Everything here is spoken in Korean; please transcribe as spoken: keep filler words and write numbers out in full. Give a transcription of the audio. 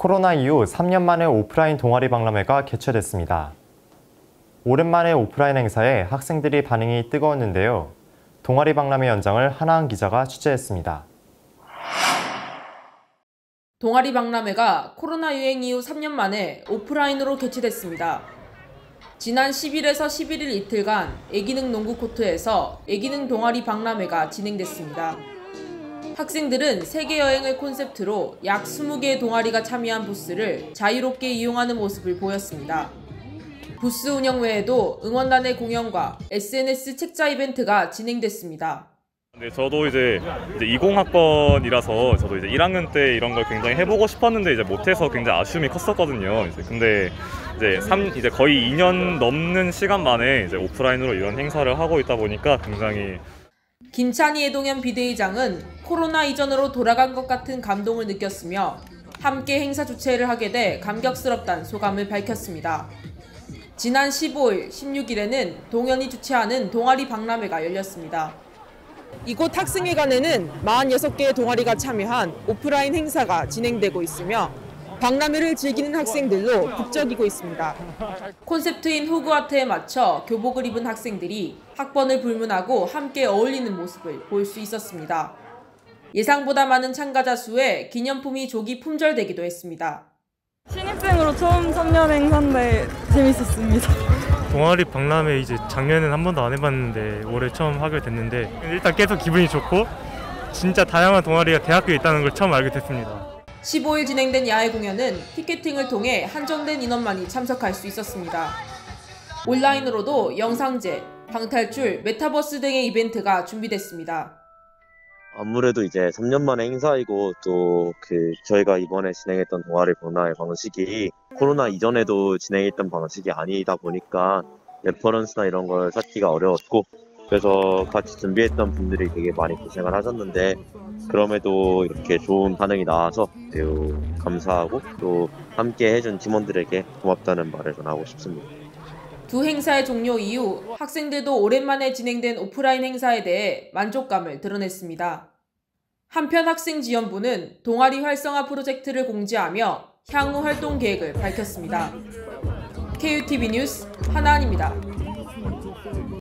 코로나 이후 삼 년 만에 오프라인 동아리 박람회가 개최됐습니다. 오랜만에 오프라인 행사에 학생들이 반응이 뜨거웠는데요. 동아리 박람회 현장을 하나은 기자가 취재했습니다. 동아리 박람회가 코로나 유행 이후 삼 년 만에 오프라인으로 개최됐습니다. 지난 십일에서 십일 일 이틀간 애기능 농구 코트에서 애기능 동아리 박람회가 진행됐습니다. 학생들은 세계 여행을 콘셉트로 약 스무 개의 동아리가 참여한 부스를 자유롭게 이용하는 모습을 보였습니다. 부스 운영 외에도 응원단의 공연과 에스엔에스 책자 이벤트가 진행됐습니다. 네, 저도 이제, 이제 이십 학번이라서 저도 이제 일 학년 때 이런 걸 굉장히 해보고 싶었는데 이제 못해서 굉장히 아쉬움이 컸었거든요. 이제 근데 이제 삼 이제 거의 이 년 넘는 시간 만에 이제 오프라인으로 이런 행사를 하고 있다 보니까 굉장히. 김찬희 애동현 비대위장은 코로나 이전으로 돌아간 것 같은 감동을 느꼈으며 함께 행사 주최를 하게 돼 감격스럽다는 소감을 밝혔습니다. 지난 십오 일, 십육 일에는 동현이 주최하는 동아리 박람회가 열렸습니다. 이곳 학생회관에는 사십육 개의 동아리가 참여한 오프라인 행사가 진행되고 있으며 박람회를 즐기는 학생들로 북적이고 있습니다. 콘셉트인 호그와트에 맞춰 교복을 입은 학생들이 학번을 불문하고 함께 어울리는 모습을 볼 수 있었습니다. 예상보다 많은 참가자 수에 기념품이 조기 품절되기도 했습니다. 신입생으로 처음 참여한 행사인데 재밌었습니다. 동아리 박람회 이제 작년에는 한 번도 안 해봤는데 올해 처음 하게 됐는데 일단 계속 기분이 좋고 진짜 다양한 동아리가 대학교에 있다는 걸 처음 알게 됐습니다. 십오 일 진행된 야외 공연은 티켓팅을 통해 한정된 인원만이 참석할 수 있었습니다. 온라인으로도 영상제, 방탈출, 메타버스 등의 이벤트가 준비됐습니다. 아무래도 이제 삼 년 만에 행사이고 또 그 저희가 이번에 진행했던 동아리 박람회 방식이 코로나 이전에도 진행했던 방식이 아니다 보니까 레퍼런스나 이런 걸 찾기가 어려웠고 그래서 같이 준비했던 분들이 되게 많이 고생을 하셨는데 그럼에도 이렇게 좋은 반응이 나와서 매우 감사하고 또 함께 해준 팀원들에게 고맙다는 말을 전하고 싶습니다. 두 행사의 종료 이후 학생들도 오랜만에 진행된 오프라인 행사에 대해 만족감을 드러냈습니다. 한편 학생지원부는 동아리 활성화 프로젝트를 공지하며 향후 활동 계획을 밝혔습니다. 케이유티비 뉴스 하나은입니다.